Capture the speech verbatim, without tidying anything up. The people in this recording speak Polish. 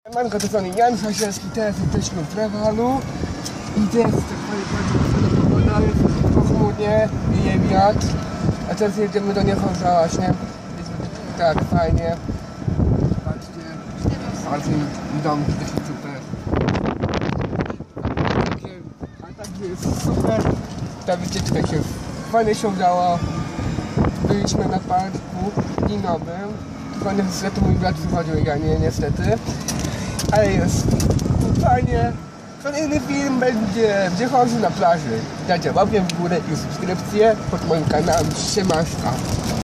Manko, to strony Jan Hasielski, teraz jesteśmy w Rewalu i teraz tak bardzo pogoda, jest pochmurnie, wieje wiatr, a teraz jedziemy do Niechorza właśnie, jest tak fajnie, patrzcie, patrzcie, domki też są super, a także jest super, ta wycieczka się fajnie się udało, byliśmy na parku linowym, tylko niestety mój brat przychodził, ja nie niestety. Ale jest fajnie. Kolejny film będzie w Niechorzu na plaży. Dajcie łapkę w górę i subskrypcję pod moim kanałem. Siemaszka.